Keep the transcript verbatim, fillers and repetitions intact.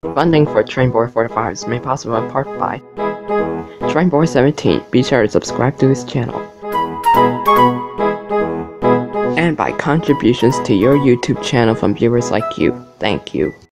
Funding for Trainboy forty-five is made possible in part by Trainboy seventeen. Be sure to subscribe to his channel. And by contributions to your YouTube channel from viewers like you. Thank you.